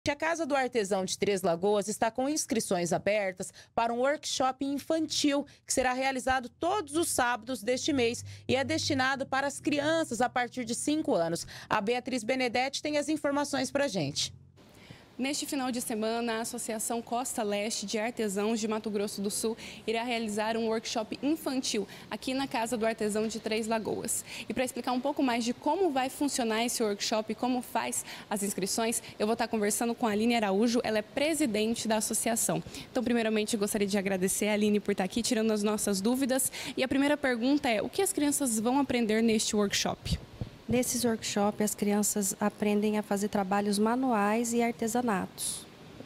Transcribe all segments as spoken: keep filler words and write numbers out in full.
A Casa do Artesão de Três Lagoas está com inscrições abertas para um workshop infantil que será realizado todos os sábados deste mês e é destinado para as crianças a partir de cinco anos. A Beatriz Benedetti tem as informações para a gente. Neste final de semana, a Associação Costa Leste de Artesãos de Mato Grosso do Sul irá realizar um workshop infantil aqui na Casa do Artesão de Três Lagoas. E para explicar um pouco mais de como vai funcionar esse workshop e como faz as inscrições, eu vou estar conversando com a Aline Araújo, ela é presidente da associação. Então, primeiramente, eu gostaria de agradecer a Aline por estar aqui tirando as nossas dúvidas. E a primeira pergunta é, o que as crianças vão aprender neste workshop? Nesses workshops, as crianças aprendem a fazer trabalhos manuais e artesanatos.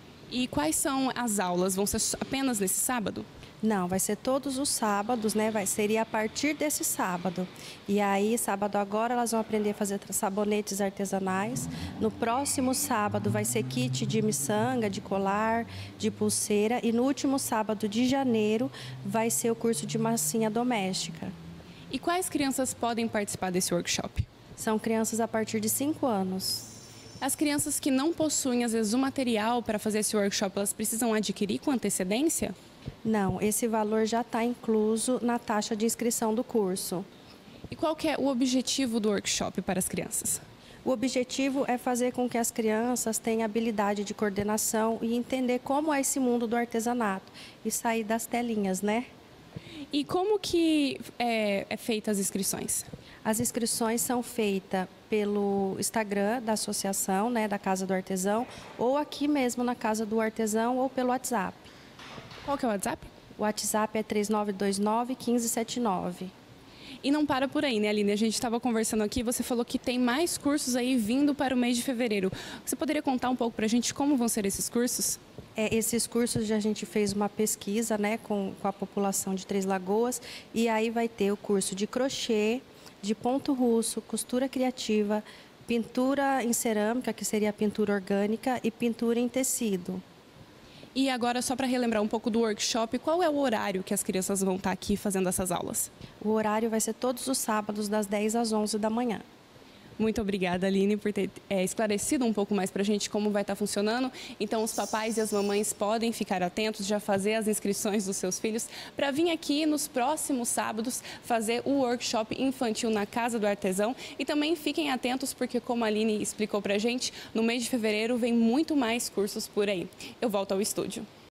E quais são as aulas? Vão ser apenas nesse sábado? Não, vai ser todos os sábados, né? Vai ser a partir desse sábado. E aí, sábado agora, elas vão aprender a fazer sabonetes artesanais. No próximo sábado vai ser kit de miçanga, de colar, de pulseira. E no último sábado de janeiro vai ser o curso de massinha doméstica. E quais crianças podem participar desse workshop? São crianças a partir de cinco anos. As crianças que não possuem, às vezes, o material para fazer esse workshop, elas precisam adquirir com antecedência? Não, esse valor já está incluso na taxa de inscrição do curso. E qual que é o objetivo do workshop para as crianças? O objetivo é fazer com que as crianças tenham habilidade de coordenação e entender como é esse mundo do artesanato e sair das telinhas, né? E como que é, é feita as inscrições? As inscrições são feitas pelo Instagram da associação, né, da Casa do Artesão, ou aqui mesmo na Casa do Artesão, ou pelo WhatsApp. Qual que é o WhatsApp? O WhatsApp é três nove dois nove, um cinco sete nove. E não para por aí, né, Aline? A gente estava conversando aqui, você falou que tem mais cursos aí vindo para o mês de fevereiro. Você poderia contar um pouco para a gente como vão ser esses cursos? É, esses cursos, a gente fez uma pesquisa, né, com, com a população de Três Lagoas, e aí vai ter o curso de crochê, de ponto russo, costura criativa, pintura em cerâmica, que seria a pintura orgânica, e pintura em tecido. E agora, só para relembrar um pouco do workshop, qual é o horário que as crianças vão estar aqui fazendo essas aulas? O horário vai ser todos os sábados, das dez às onze da manhã. Muito obrigada, Aline, por ter é, esclarecido um pouco mais para a gente como vai estar funcionando. Então, os papais e as mamães podem ficar atentos, já fazer as inscrições dos seus filhos para vir aqui nos próximos sábados fazer o workshop infantil na Casa do Artesão. E também fiquem atentos porque, como a Aline explicou para a gente, no mês de fevereiro vem muito mais cursos por aí. Eu volto ao estúdio.